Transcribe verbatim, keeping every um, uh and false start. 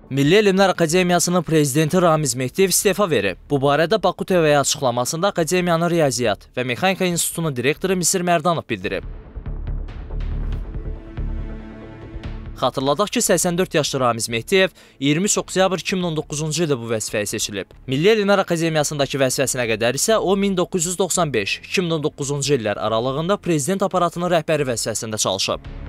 Milli Elmlər Akademiyasının prezidenti Ramiz Mehdiyev istefa verib. Bu barədə Baku T V-yə açıqlamasında Akademiyanın Riyaziyyat və Mexanika İnstitutunun direktoru Misir Mərdanov bildirib. Xatırladaq ki, səksən dörd yaşlı Ramiz Mehdiyev iyirmi üç oktyabr iki min on doqquzuncu ildə bu vəzifəyə seçilib. Milli Elmlər Akademiyasındakı vəzifəsinə qədər isə o min doqquz yüz doxsan beş iki min on doqquzuncu illər aralığında prezident aparatının rəhbəri vəzifəsində çalışıb.